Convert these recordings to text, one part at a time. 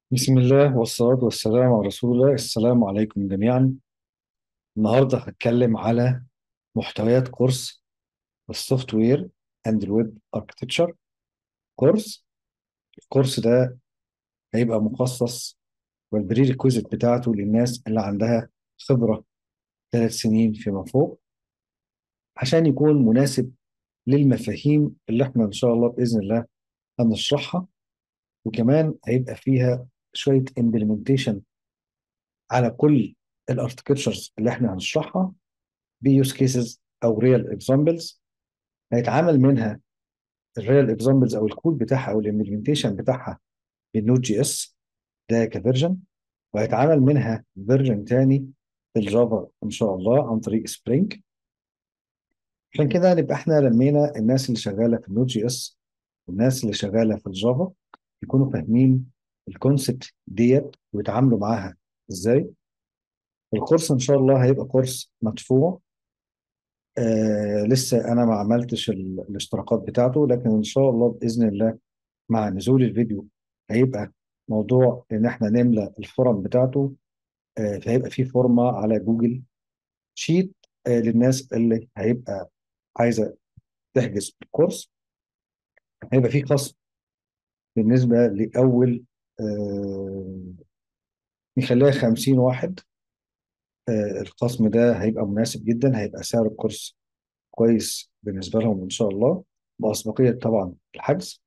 بسم الله والصلاة والسلام على رسول الله. السلام عليكم جميعا. النهاردة هتكلم على محتويات كورس السوفت وير اند الويب اركتكتشر كورس. الكورس ده هيبقى مخصص، والبري ريكويزيت بتاعته للناس اللي عندها خبرة 3 سنين فيما فوق، عشان يكون مناسب للمفاهيم اللي احنا ان شاء الله بإذن الله هنشرحها. وكمان هيبقى فيها شوية امبلمنتيشن على كل الاركتكتشرز اللي احنا هنشرحها، بيوز كيسز او ريال اكزامبلز. هيتعامل منها الريال اكزامبلز او الكود بتاعها او الامبلمنتيشن بتاعها بالنوت جي اس، ده كفيرجن. وهيتعامل منها فيرجن تاني بالجافا ان شاء الله عن طريق سبرينج. عشان كده نبقى احنا لمينا الناس اللي شغاله في النوت جي اس والناس اللي شغاله في الجافا يكونوا فاهمين الكونسبت ديت ويتعاملوا معاها ازاي. الكورس ان شاء الله هيبقى كورس مدفوع. لسه انا ما عملتش الاشتراكات بتاعته، لكن ان شاء الله باذن الله مع نزول الفيديو هيبقى موضوع ان احنا نملى الفورم بتاعته. فهيبقى في فورمه على جوجل شيت للناس اللي هيبقى عايزه تحجز الكورس. هيبقى في خصم بالنسبه لاول، آه، نخليها 50 واحد. الخصم ده هيبقى مناسب جدا، هيبقى سعر الكورس كويس بالنسبه لهم ان شاء الله، بأسبقية طبعا الحجز.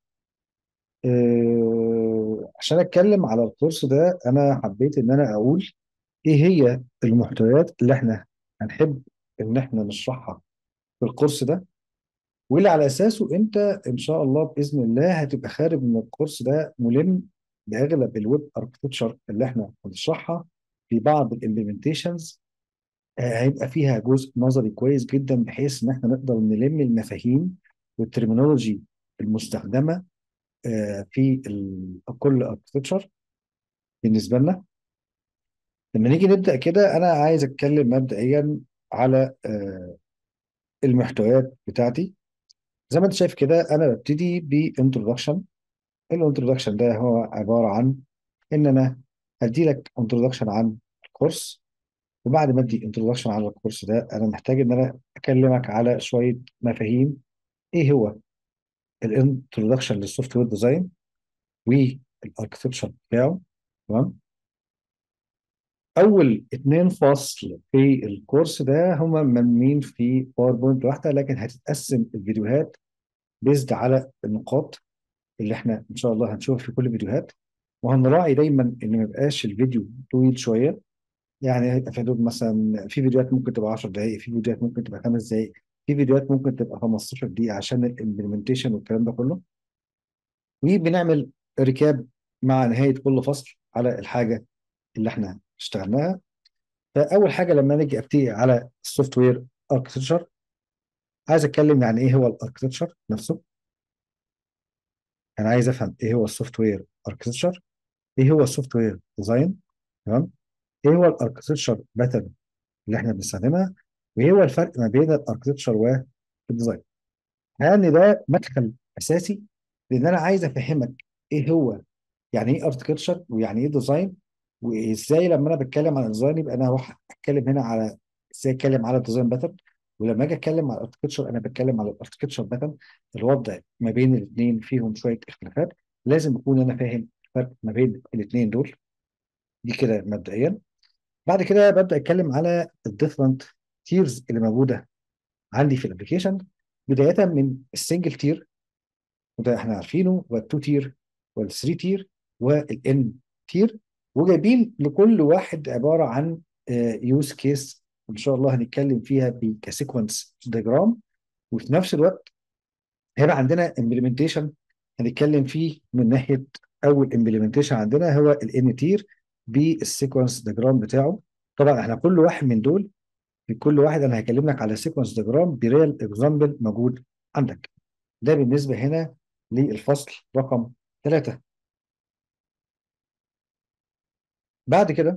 عشان اتكلم على الكورس ده انا حبيت ان انا اقول ايه هي المحتويات اللي احنا هنحب ان احنا نشرحها في الكورس ده، واللي على اساسه انت ان شاء الله باذن الله هتبقى خارج من الكورس ده ملم باغلب الويب اركتشر اللي احنا هنشرحها. في بعض الامبلمنتيشنز هيبقى فيها جزء نظري كويس جدا، بحيث ان احنا نقدر نلم المفاهيم والترمينولوجي المستخدمه في كل اركتشر بالنسبه لنا. لما نيجي نبدا كده انا عايز اتكلم مبدئيا على المحتويات بتاعتي. زي ما انت شايف كده انا ببتدي بانترودكشن. الانترودكشن ده هو عباره عن ان انا هدي لك انترودكشن عن الكورس. وبعد ما ادي انترودكشن على الكورس ده انا محتاج ان انا اكلمك على شويه مفاهيم. ايه هو الانترودكشن للسوفت وير ديزاين والاركتكتشر بتاعه. تمام. اول 2 فصل في الكورس ده هما مبنيين في باوربوينت واحده، لكن هتتقسم الفيديوهات بيزد على النقاط اللي احنا ان شاء الله هنشوفها في كل الفيديوهات. وهنراعي دايما ان ما يبقاش الفيديو طويل شويه. يعني هيبقى في حدود مثلا، في فيديوهات ممكن تبقى 10 دقائق، في فيديوهات ممكن تبقى 5 دقائق، في فيديوهات ممكن تبقى 15 دقيقه عشان الامبلمنتيشن والكلام ده كله. وبنعمل ريكاب مع نهايه كل فصل على الحاجه اللي احنا اشتغلناها. فاول حاجه لما نيجي ابتدي على السوفت وير اركتشر، عايز اتكلم يعني ايه هو الاركتشر نفسه. انا عايز افهم ايه هو السوفت وير اركتشر، ايه هو السوفت وير ديزاين. تمام. ايه هو الاركتشر باترن اللي احنا بنستخدمها، وايه هو الفرق ما بين الاركتشر والديزاين. يعني ده مدخل اساسي، لان انا عايز افهمك ايه هو، يعني ايه اركتشر ويعني ايه ديزاين. وازاي لما انا بتكلم عن الديزاين يبقى انا هروح اتكلم هنا على ازاي اتكلم على الديزاين باترن. ولما اجي اتكلم على الاركتشر انا بتكلم على الاركتشر باترن. الوضع ما بين الاثنين فيهم شويه اختلافات، لازم اكون انا فاهم الفرق ما بين الاثنين دول. دي كده مبدئيا. بعد كده ببدا اتكلم على الديفرنت تيرز اللي موجوده عندي في الابلكيشن، بدايه من السنجل تير، وده احنا عارفينه، والتو تير والثري تير والان تير. وجايبين لكل واحد عباره عن يوز كيس ان شاء الله هنتكلم فيها كسيكونس ديجرام. وفي نفس الوقت هيبقى عندنا امبلمنتيشن هنتكلم فيه من ناحيه. اول امبلمنتيشن عندنا هو الان تير بالسيكونس ديجرام بتاعه. طبعا احنا كل واحد من دول، في كل واحد انا هكلم لك على سيكونس ديجرام بريال اكزامبل موجود عندك. ده بالنسبه هنا للفصل رقم 3. بعد كده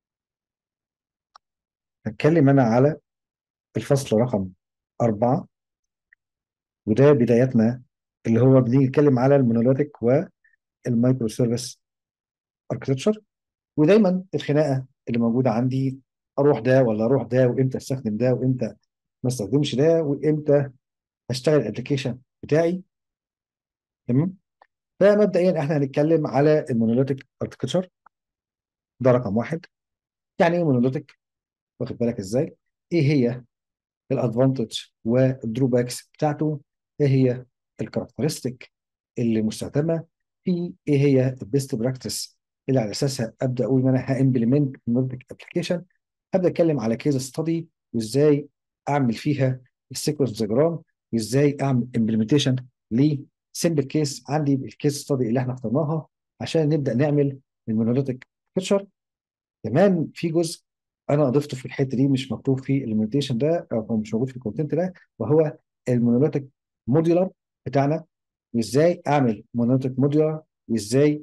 هتكلم أنا على الفصل رقم 4، وده بدايتنا اللي هو بنيجي نتكلم على المونوليثيك والمايكرو سيرفيس اركتشر. ودايما الخناقه اللي موجوده عندي، اروح ده ولا اروح ده، وامتى استخدم ده وامتى ما استخدمش ده، وامتى اشتغل الابلكيشن بتاعي. تمام. فمبدئيا احنا هنتكلم على المونوليثيك اركتشر، ده رقم واحد. يعني ايه مونوليثيك؟ واخد بالك ازاي؟ ايه هي الادفانتج والدروباكس بتاعته؟ ايه هي الكاركترستيك اللي مستخدمه في؟ ايه هي البيست براكتس اللي على اساسها ابدا اقول ان انا هامبلمنت مونوليثيك ابلكيشن؟ هبدا اتكلم على كيس ستادي وازاي اعمل فيها السيكونس ديجرام، وازاي اعمل امبلمنتيشن لسمبل كيس عندي بالكيس ستادي اللي احنا اخترناها عشان نبدا نعمل المونوليثيك اركتشر. كمان في جزء انا اضفته في الحته دي مش مكتوب في المونيتيشن ده او هو مش موجود في الكونتنت ده، وهو المونوليثيك موديولار بتاعنا، وازاي اعمل مونوليثيك موديولار، وازاي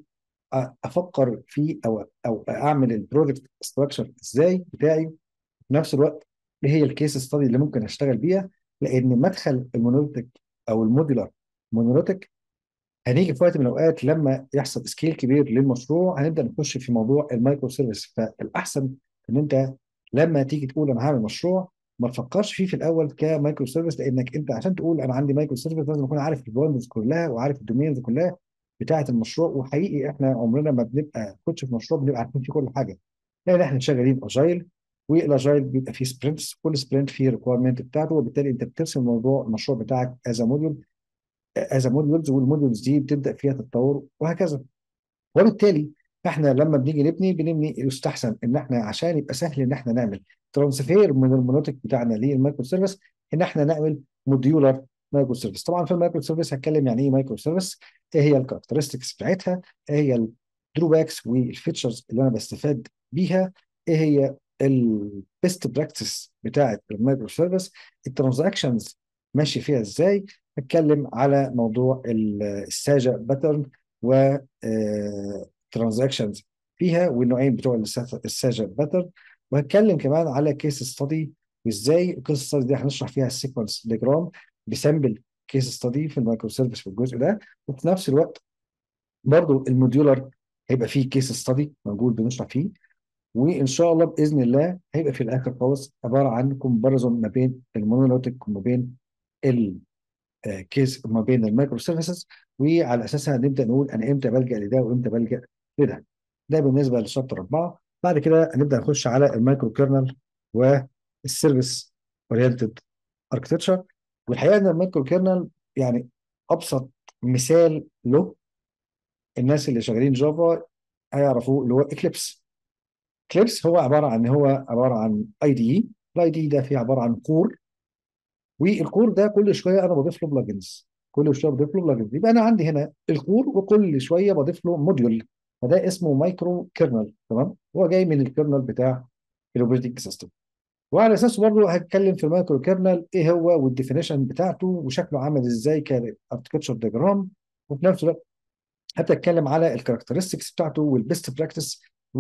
افكر فيه او اعمل البروجكت ستراكشر ازاي بتاعي. في نفس الوقت ايه هي الكيس ستادي اللي ممكن اشتغل بيها، لان مدخل المونوليثيك او الموديولار مونوليثيك هنيجي في وقت من الاوقات لما يحصل سكيل كبير للمشروع هنبدا نخش في موضوع المايكرو سيرفيس. فالاحسن ان انت لما تيجي تقول انا هعمل مشروع ما تفكرش فيه في الاول كمايكرو سيرفيس، لانك انت عشان تقول انا عندي مايكرو سيرفيس لازم اكون عارف البراندز كلها وعارف الدومينز كلها بتاعه المشروع. وحقيقي احنا عمرنا ما بنبقى كوتش في مشروع بنبقى عارفين فيه كل حاجه، لان احنا شغالين اجايل، والاجايل بيبقى فيه سبرنتس، كل سبرنت فيه ريكويرمنت بتاعته، وبالتالي انت بترسم موضوع المشروع بتاعك از موديول از موديولز، والموديولز دي بتبدا فيها تتطور وهكذا. وبالتالي احنا لما بنيجي بنبني يستحسن ان احنا عشان يبقى سهل ان احنا نعمل ترانسفير من المناطق بتاعنا للمايكرو سيرفيس ان احنا نعمل موديولار مايكرو سيرفيس. طبعا في المايكرو سيرفيس هتكلم يعني ايه مايكرو سيرفيس، ايه هي الكاركترستكس بتاعتها، ايه هي الدروباكس والفيتشرز اللي انا بستفاد بيها، ايه هي البيست براكتس بتاعت المايكرو سيرفيس، الترانزاكشنز ماشي فيها ازاي. هتكلم على موضوع الساجا باترن و ترانزاكشنز فيها والنوعين بتوع الساجا باترن. وهتكلم كمان على كيس ستادي، وازاي الكيس ستادي دي هنشرح فيها السيكونس ديجرام بسامبل كيس ستادي في المايكرو سيرفيس في الجزء ده. وفي نفس الوقت برضو الموديولر هيبقى فيه كيس ستادي موجود بنشرح فيه. وان شاء الله باذن الله هيبقى في الاخر خالص عباره عن كومباريزون ما بين المونوليثيك وما بين كيس ما بين المايكرو سيرفيسز، وعلى اساسها نبدا نقول انا امتى بلجا لده وامتى بلجا لده. ده بالنسبه للشابتر 4. بعد كده هنبدا نخش على المايكرو كيرنل والسيرفيس اورينتد اركتشر. والحقيقه ان المايكرو كيرنل يعني ابسط مثال له الناس اللي شغالين جافا هيعرفوه اللي هو اكليبس. اكليبس هو عباره عن اي دي اي. الاي دي ده فيه عباره عن كور، والكور ده كل شويه انا بضيف له بلجنز، كل شويه بضيف له بلجنز. يبقى انا عندي هنا الكور وكل شويه بضيف له موديول، فده اسمه مايكرو كيرنل. تمام، هو جاي من الكيرنل بتاع الاوبريتنج سيستم. وعلى اساسه برضه هتكلم في المايكرو كيرنل ايه هو والديفينيشن بتاعته وشكله عامل ازاي كاركتشر ديجرام. وفي نفس الوقت هبدا اتكلم على الكاركترستكس بتاعته والبيست براكتس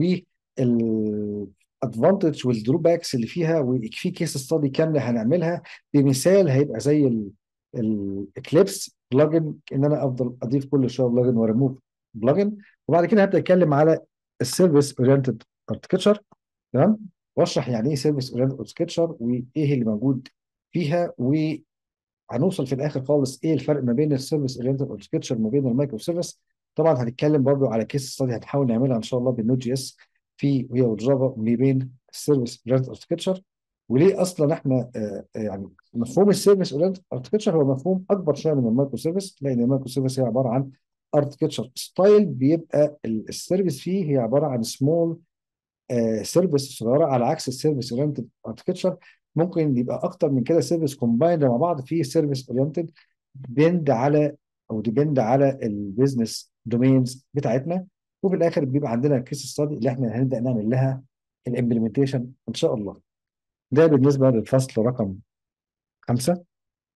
والادفانتج والدروباكس اللي فيها، وفي كيس ستادي كامله هنعملها بمثال هيبقى زي الاكليبس بلجن، ان انا افضل اضيف كل شويه بلجن وريموف بلجن. وبعد كده هبدا اتكلم على السيرفيس اورينتد اركتشر. تمام، واشرح يعني ايه سيرفيس اورينتد اركتشر وايه اللي موجود فيها. هنوصل في الاخر خالص ايه الفرق ما بين السيرفيس اورينتد اركتشر ما بين المايكرو سيرفيس. طبعا هنتكلم برضو على كيس ستادي هنحاول نعملها ان شاء الله بالنوت جي اس في وهي والجافا ما بين السيرفيس اورينتد اركتشر. وليه اصلا احنا يعني مفهوم السيرفيس اورينتد اركتشر هو مفهوم اكبر شويه من المايكرو سيرفيس، لان المايكرو سيرفيس هي عباره عن اركتشر ستايل بيبقى السيرفيس فيه هي عباره عن سمول سيرفيس صغيره، على عكس السيرفيس اورينتد اركتشر ممكن يبقى اكتر من كده سيرفيس كومبايند مع بعض في سيرفيس اورينتد ديبند على ديبند على البيزنس دومينز بتاعتنا. وفي الاخر بيبقى عندنا كيس ستادي اللي احنا هنبدا نعمل لها الامبلمنتيشن ان شاء الله. ده بالنسبه للفصل رقم 5.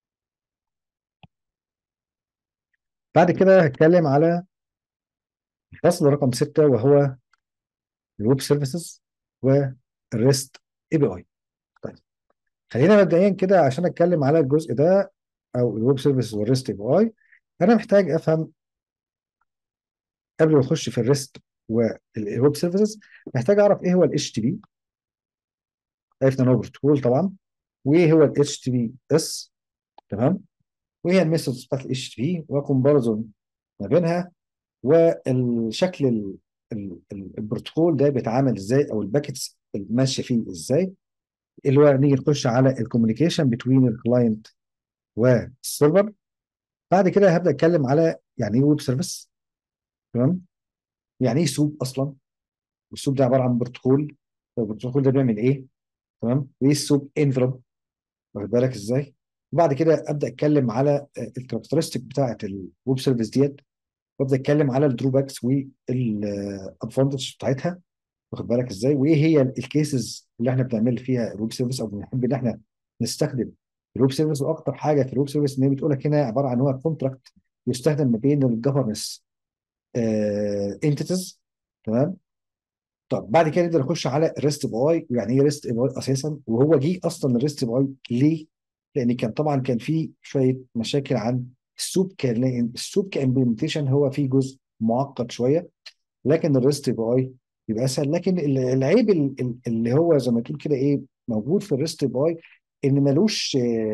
بعد كده هتكلم على الفصل رقم 6 وهو الويب سيرفيسز والريست اي بي اي. طيب خلينا مبدئيا كده عشان اتكلم على الجزء ده او الويب سيرفيس والريست اي بي اي، انا محتاج افهم قبل ما اخش في الريست والويب سيرفيسز، محتاج اعرف ايه هو الاتش تي بي. عرفنا ان هو بروتوكول طبعا، وايه هو الاتش تي بي اس. تمام. وهي الميثودز بتاعت الاتش تي بي وكومباريزون ما بينها، والشكل البروتوكول ده بيتعامل ازاي، او الباكتس ماشيه فيه ازاي، اللي هو نيجي نخش على الكوميونيكيشن بين الكلاينت والسيرفر. بعد كده هبدا اتكلم على يعني ايه ويب سيرفيس. تمام. يعني ايه سوب اصلا، والسوب ده عباره عن بروتوكول. طب البروتوكول ده بيعمل ايه؟ تمام. وايه السوب انفلوب، واخد بالك ازاي؟ وبعد كده ابدا اتكلم على الكاركترستيك بتاعه الويب سيرفيس ديت، وابدا اتكلم على الدروباكس والادفانتج بتاعتها، واخد بالك ازاي؟ وايه هي الكيسز اللي احنا بنعمل فيها الويب سيرفيس، او بنحب ان احنا نستخدم الويب سيرفيس. واكتر حاجه في الويب سيرفيس ان هي بتقول لك هنا عباره عن هو كونتراكت يستخدم ما بين الجفرنس انتيتيز. تمام. طب بعد كده نقدر نخش على الريست باي، ويعني ايه ريست باي اساسا، وهو جه اصلا الريست باي ليه؟ لان كان طبعا كان في شويه مشاكل عن السوب، كان لأن السوب كامبلمنتيشن هو فيه جزء معقد شويه، لكن الريست باي يبقى اسهل. لكن العيب اللي هو زي ما تقول كده ايه موجود في الريست باي، ان ملوش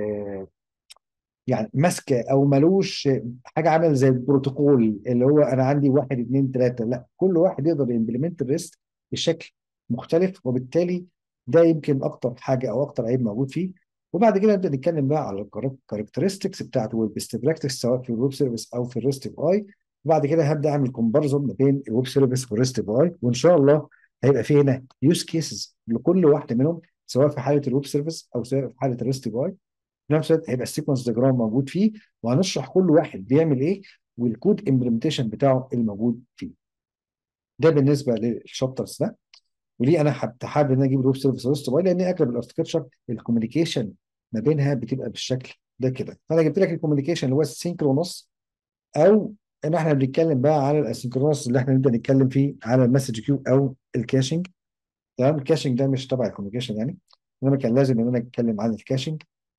يعني ماسكه، او ملوش حاجه عامله زي البروتوكول اللي هو انا عندي واحد اتنين تلاته. لا، كل واحد يقدر يمبلمنت الريست بشكل مختلف، وبالتالي ده يمكن اكتر حاجه او اكتر عيب موجود فيه. وبعد كده نبدا نتكلم بقى على الكاركترستكس بتاعته والبيست براكتس، سواء في الويب سيرفيس او في الريست باي. وبعد كده هبدا اعمل كومباريزون ما بين الويب سيرفيس والريست باي، وان شاء الله هيبقى في هنا يوز كيسز لكل واحده منهم، سواء في حاله الويب سيرفيس او سواء في حاله الريست باي. في نفس الوقت هيبقى السيكونس ديجرام موجود فيه، وهنشرح كل واحد بيعمل ايه والكود امبلمنتيشن بتاعه الموجود فيه. ده بالنسبه للشابترز ده. وليه انا حابب ان انا اجيب الويب سيرفيس ريست باي، لان اغلب الاركتشر الكوميونيكيشن ما بينها بتبقى بالشكل ده كده. فانا جبت لك الكوميونيكيشن اللي هو السينكرونس، او ان احنا بنتكلم بقى على الاسynchronous اللي احنا نبدا نتكلم فيه على المسج كيو او الكاشنج. تمام. الكاشنج ده مش تبع الكوميونيكيشن يعني، انما كان لازم ان انا اتكلم عن الكاشنج.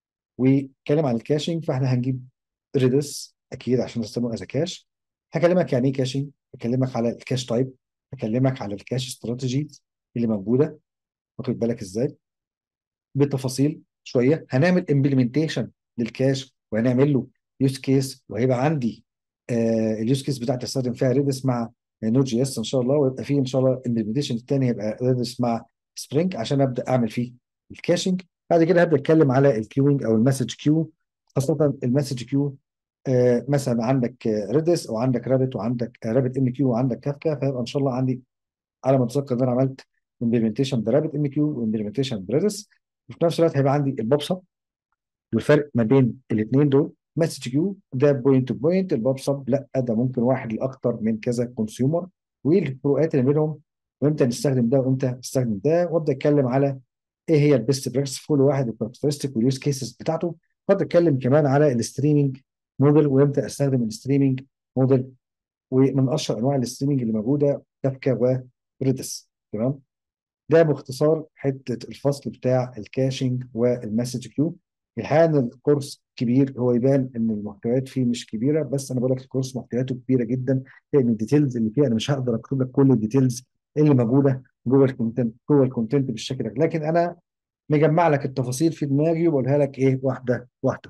واتكلم عن الكاشنج، فاحنا هنجيب ريدس اكيد عشان نستخدمه از كاش. هكلمك يعني ايه كاشنج، هكلمك على الكاش تايب، هكلمك على الكاش استراتيجيز اللي موجوده، واخد بالك ازاي، بالتفاصيل شويه. هنعمل امبلمنتيشن للكاش، وهنعمل له يوز كيس، وهيبقى عندي اليوز كيس بتاعتي استخدم فيها ريدس مع نود جي اس ان شاء الله، ويبقى فيه ان شاء الله الامبلمنتيشن الثاني هيبقى ريدس مع سبرينج عشان ابدا اعمل فيه الكاشنج. بعد كده هبدا اتكلم على الكيوينج او المسج كيو، خاصه المسج كيو. مثلا عندك ريدس، او عندك رابت، وعندك رابت ام كيو، وعندك كافكا، فيبقى ان شاء الله عندي على ما اتذكر ان انا عملت امبلمنتيشن برابت ام كيو وامبلمنتيشن بريدس. وفي نفس الوقت هيبقى عندي البوب سب، والفرق ما بين الاثنين دول مسج كيو ده بوينت تو بوينت، البوب سب لا، ده ممكن واحد لاكثر من كذا كونسيومر، وايه الفروقات اللي بينهم، وامتى نستخدم ده وامتى نستخدم ده. وابدا اتكلم على ايه هي البيست براكتس في كل واحد، الكاركترستيك واليوز كيسز بتاعته. وابدا اتكلم كمان على الستريمنج موديل، وامتى استخدم الستريمنج موديل، ومن اشهر انواع الستريمنج اللي موجوده كافكا وريدس. تمام. ده باختصار حته الفصل بتاع الكاشنج والمسج كيو. الحقيقه ان الكورس كبير، هو يبان ان المحتويات فيه مش كبيره، بس انا بقول لك الكورس محتوياته كبيره جدا، لان الديتيلز اللي فيه انا مش هقدر اكتب لك كل الديتيلز اللي موجوده جوه الكونتنت بالشكل ده، لكن انا مجمع لك التفاصيل في دماغي وبقولها لك ايه واحده واحده.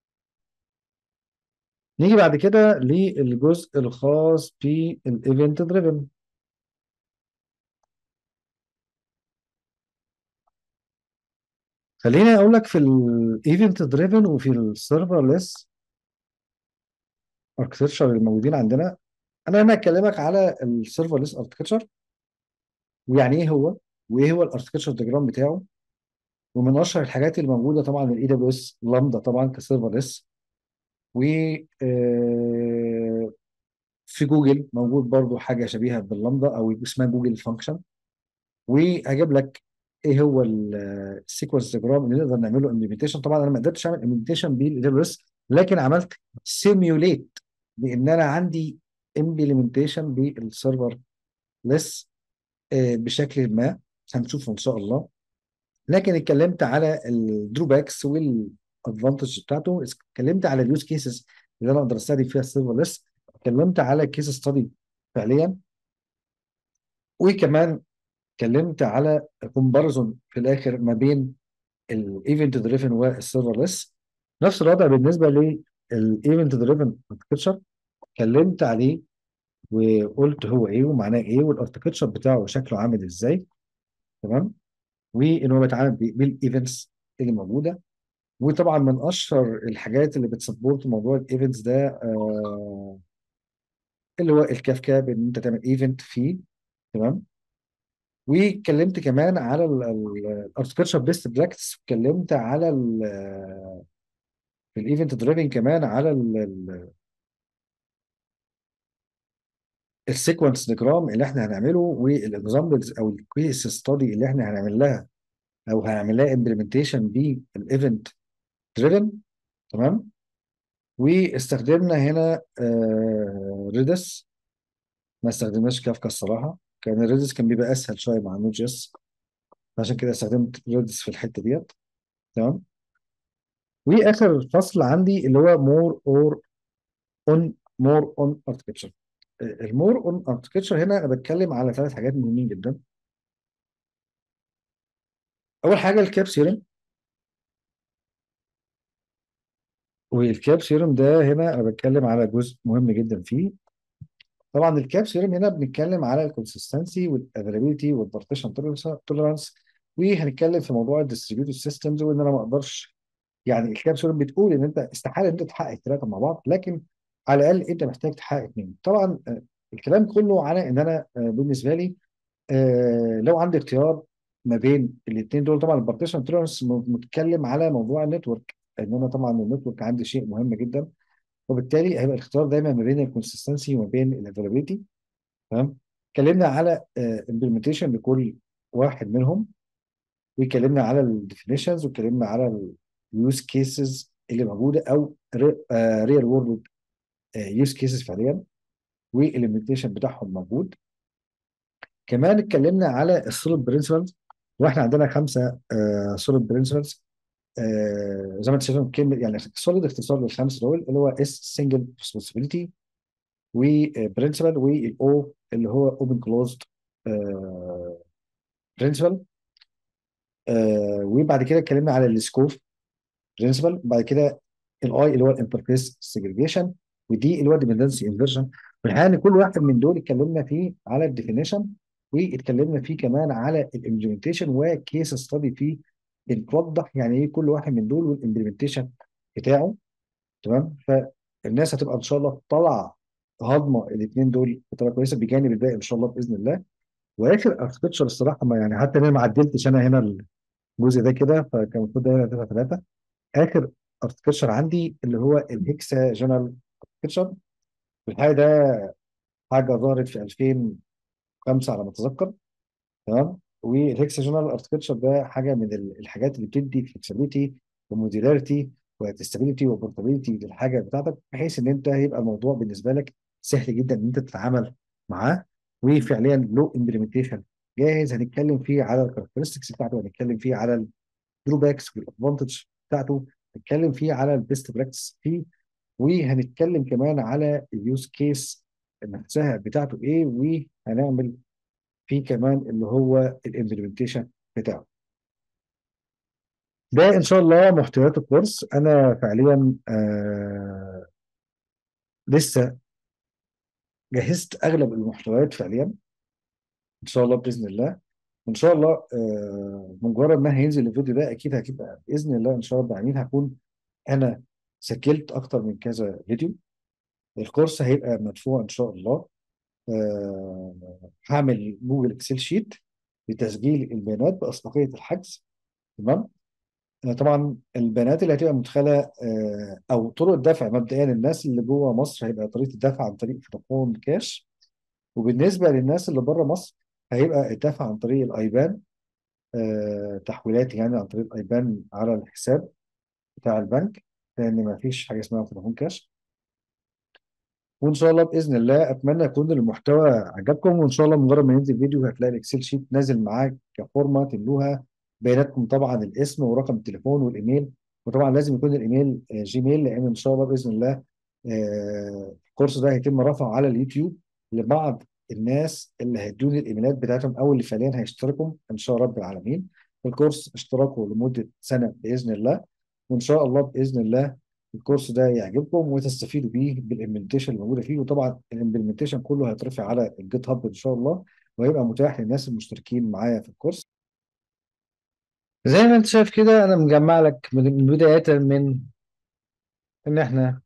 نيجي بعد كده للجزء الخاص بالايفنت دريفن. خليني اقول لك في الايفنت دريفن وفي السيرفرلess اركتشر الموجودين عندنا. انا هنا اكلمك على السيرفرلess اركتشر، ويعني ايه هو، وايه هو الاركتشر ديجرام بتاعه. ومن اشهر الحاجات اللي موجوده طبعا الاي دبليو اس لامدا طبعا كسيرفرلess. و في جوجل موجود برضو حاجه شبيهه باللامدا او اسمها جوجل فانكشن. وهجيب لك ايه هو السيكونس ديجرام اللي نقدر نعمله امبلمنتيشن. طبعا انا ما قدرتش اعمل امبلمنتيشن بالاي دبليو اس، لكن عملت سيميوليت بان انا عندي امبلمنتيشن بالسيرفر لس بشكل ما، هنشوفه ان شاء الله. لكن اتكلمت على الدروباكس والادفانتج بتاعته، اتكلمت على اليوز كيسز اللي انا اقدر استخدم فيها السيرفر لس، اتكلمت على كيس ستادي فعليا وكمان اتكلمت على كومباريزون في الاخر ما بين الايفنت دريفن والسيرفرلess. نفس الوضع بالنسبه للايفنت دريفن اركتشر، اتكلمت عليه وقلت هو ايه ومعناه ايه والاركتشر بتاعه شكله عامل ازاي. تمام. وان هو بيتعامل بالايفنتس اللي موجوده. وطبعا من اشهر الحاجات اللي بتسبورت موضوع الايفنتس ده اللي هو الكافكا، بان انت تعمل ايفنت فيه. تمام. واتكلمت كمان على الاركتشر بيست براكتس، اتكلمت على في الايفنت دريفنج كمان على السيكونس ديجرام اللي احنا هنعمله والاكزامبلز او الكيس ستادي اللي احنا هنعمل لها او هنعمل لها امبلمنتيشن بالايفنت دريفن. تمام. واستخدمنا هنا ريدس، ما استخدمناش كافكا الصراحه، كان ريدس كان بيبقى اسهل شويه مع نود جيس، عشان كده استخدمت ريدس في الحته ديت. تمام. واخر فصل عندي اللي هو مور اون اركتشر. المور اون اركتشر هنا انا بتكلم على ثلاث حاجات مهمين جدا. اول حاجه الكاب سيرم. والكاب سيرم ده هنا انا بتكلم على جزء مهم جدا فيه. طبعا الكاب سيرم هنا بنتكلم على الكونسستنسي والافيلابيلتي والبارتيشن توليرانس. وهنتكلم في موضوع الديستريبيوتد سيستمز، وان انا ما اقدرش، يعني الكاب سيرم بتقول ان انت استحاله ان انت تحقق الثلاثه مع بعض، لكن على الاقل انت محتاج تحقق اثنين. طبعا الكلام كله على ان انا بالنسبه لي لو عندي اختيار ما بين الاثنين دول، طبعا البارتيشن توليرانس متكلم على موضوع النتورك، ان انا طبعا النتورك عندي شيء مهم جدا، وبالتالي هيبقى الاختيار دايما ما بين الكونسستنسي وما بين الافيلابيلتي. تمام. اتكلمنا على امبلمنتيشن لكل واحد منهم، واتكلمنا على الديفينيشنز، واتكلمنا على اليوز كيسز اللي موجوده او ريال وورلد يوز كيسز فعليا، والامبلمنتيشن بتاعهم موجود. كمان اتكلمنا على السوليد برنسبلز، واحنا عندنا خمسه سوليد برنسبلز. زي ما انت شايفين كلمه يعني السوليد اختصار للخمس دول، اللي هو اس سنجل ريسبونسبيلتي، وبرنسبل، والاو اللي هو اوبن كلوزد برنسبل. وبعد كده اتكلمنا على السكوب برنسبل. بعد كده الاي اللي هو الانترفيس سيجريجيشن، ودي اللي هو ديبندنسي انفرجن. في الحقيقه ان كل واحد من دول اتكلمنا فيه على الديفينيشن، واتكلمنا فيه كمان على الامبلمنتيشن وكيس ستادي فيه بنوضح يعني ايه كل واحد من دول والامبلمنتيشن بتاعه. تمام. فالناس هتبقى ان شاء الله طالعه هضمه الاثنين دول بطريقه كويسه، بجانب الباقي ان شاء الله باذن الله. واخر اركتشر الصراحه ما يعني حتى انا ما عدلتش انا هنا الجزء ده كده، فكان المفروض ده هنا 3 اخر اركتشر عندي اللي هو الهكسا جنرال اركتشر. في الحقيقه ده حاجه ظهرت في 2005 على ما اتذكر. تمام. والهكساجونال اركتشر ده حاجه من الحاجات اللي بتدي فلكسبيتي وموديلاريتي وتستابيليتي وبورتابيلتي للحاجه بتاعتك، بحيث ان انت يبقى الموضوع بالنسبه لك سهل جدا ان انت تتعامل معاه. وفعليا له امبلمنتيشن جاهز هنتكلم فيه على الكاركترستكس بتاعته، هنتكلم فيه على الدروباكس والادفانتج بتاعته، هنتكلم فيه على البيست براكتس فيه، وهنتكلم كمان على اليوز كيس نفسها بتاعته ايه، وهنعمل في كمان اللي هو الامبلمنتيشن بتاعه. ده ان شاء الله محتويات الكورس. انا فعليا لسه جهزت اغلب المحتويات فعليا ان شاء الله باذن الله. وان شاء الله مجرد ما هينزل الفيديو ده اكيد هتبقى باذن الله ان شاء الله بعدين هكون انا سجلت اكتر من كذا فيديو. الكورس هيبقى مدفوع ان شاء الله. هعمل جوجل اكسل شيت لتسجيل البيانات باسبقيه الحجز. تمام. طبعا البيانات اللي هتبقى مدخله او طرق الدفع مبدئيا، الناس اللي جوه مصر هيبقى طريقه الدفع عن طريق فودافون كاش. وبالنسبه للناس اللي بره مصر هيبقى الدفع عن طريق الايبان، تحويلات يعني عن طريق الايبان على الحساب بتاع البنك، لان ما فيش حاجه اسمها فودافون كاش. وان شاء الله باذن الله اتمنى يكون المحتوى عجبكم، وان شاء الله مجرد ما ينزل فيديو هتلاقي الاكسل شيت نازل معاك كفورمه تملوها بياناتكم، طبعا الاسم ورقم التليفون والايميل. وطبعا لازم يكون الايميل جيميل، لان ان شاء الله باذن الله الكورس ده هيتم رفعه على اليوتيوب لبعض الناس اللي هيدوني الايميلات بتاعتهم او اللي فعليا هيشتركوا ان شاء رب العالمين في الكورس اشتراكوا لمده سنه باذن الله. وان شاء الله باذن الله الكورس ده يعجبكم وتستفيدوا بيه بالامبلمنتيشن اللي موجوده فيه. وطبعا الامبلمنتيشن كله هيترفع على الجيت هاب ان شاء الله، وهيبقى متاح للناس المشتركين معايا في الكورس. زي ما انت شايف كده انا مجمع لك بدايه من ان احنا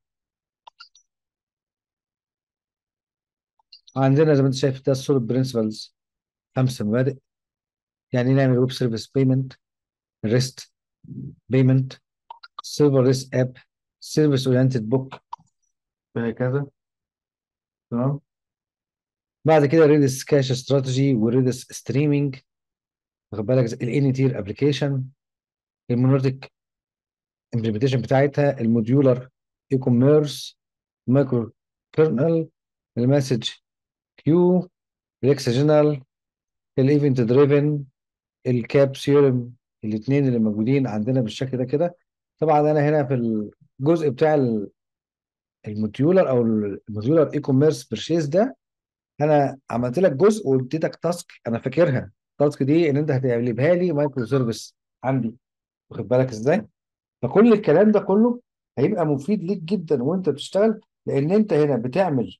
عندنا زي ما انت شايف ده السوليد برنسبلز، 5 مبادئ. يعني نعمل ويب سيرفيس بيمنت، ريست بيمنت، سيرفرلess اب، سيرفيس اورينتد بوك، وهكذا. تمام. بعد كده ريدس كاش استراتيجي وريدس ستريمينج، واخد بالك، الاني تير ابلكيشن، المونوليثيك امبلمنتيشن بتاعتها، الموديولار اي كوميرس، مايكرو كيرنل، المسج كيو، الاكسجنال، الايفنت دريفن، الكاب سيرم. الاثنين اللي موجودين عندنا بالشكل ده كده. طبعا انا هنا في الجزء بتاع الموديولار او الموديولار اي كوميرس بيرشيز ده، انا عملت لك جزء واديتك تاسك انا فاكرها. التاسك دي ان انت هتقلبها لي مايكرو سيرفيس عندي، واخد بالك ازاي. فكل الكلام ده كله هيبقى مفيد ليك جدا وانت بتشتغل، لان انت هنا بتعمل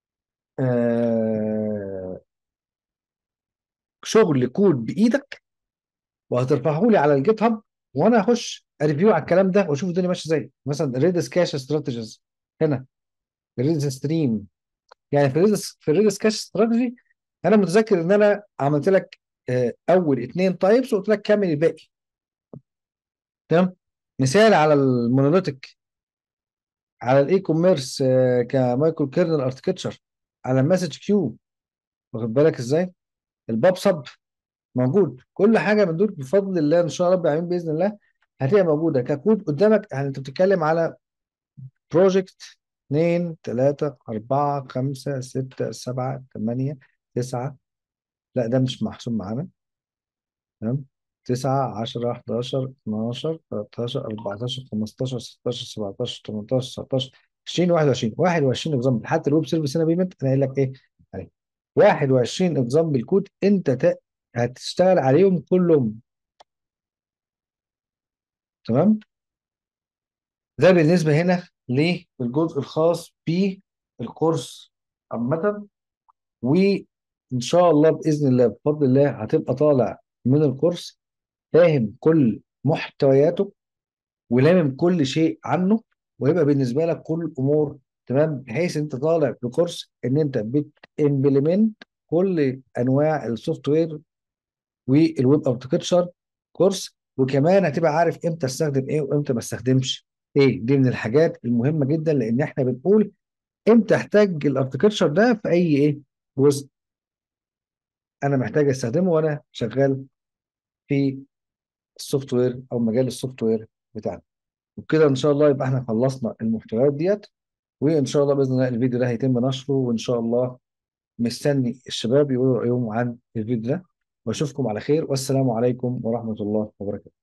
آه شغل كود بايدك، وهترفعه لي على الجيت هاب، وانا هخش اريفيو على الكلام ده واشوف الدنيا ماشيه ازاي. مثلا ريدس كاش استراتيجيز هنا، ريدس ستريم. يعني في الريدس كاش استراتيجي انا متذكر ان انا عملت لك اول 2 تايبس وقلت لك كمل الباقي. تمام. مثال على المونوليتيك، على الاي كوميرس كمايكرو كيرنل اركتشر، على المسج كيو، واخد بالك ازاي، الباب سب موجود. كل حاجه من دول بفضل الله ان شاء الله رب العالمين باذن الله هتبقى موجوده ككود قدامك. يعني انت بتتكلم على بروجكت 2 3 4 5 6 7 8 9، لا ده مش محسوب معانا. تمام. 9 10 11 12 13 14 15 16 17 18 19 20 21 اكزامبل. حتى الويب سيرفيس هنا بيمنت انا قايل لك ايه عليه، 21 اكزامبل كود انت هتشتغل عليهم كلهم. تمام. ده بالنسبه هنا للجزء الخاص بالكورس عامه. وان شاء الله باذن الله بفضل الله هتبقى طالع من الكورس فاهم كل محتوياته ولامم كل شيء عنه، ويبقى بالنسبه لك كل الامور تمام، بحيث انت طالع بكورس ان انت بتمبلمنت كل انواع السوفت وير والويب اركتشر كورس. وكمان هتبقى عارف امتى استخدم ايه وامتى ما استخدمش ايه. دي من الحاجات المهمه جدا، لان احنا بنقول امتى احتاج الاركتشر ده في اي ايه جزء انا محتاج استخدمه وانا شغال في السوفت وير او مجال السوفت وير بتاعنا. وبكده ان شاء الله يبقى احنا خلصنا المحتويات ديت. وان شاء الله باذن الله الفيديو ده هيتم نشره، وان شاء الله مستني الشباب يقولوا رايهم عن الفيديو ده. واشوفكم على خير، والسلام عليكم ورحمه الله وبركاته.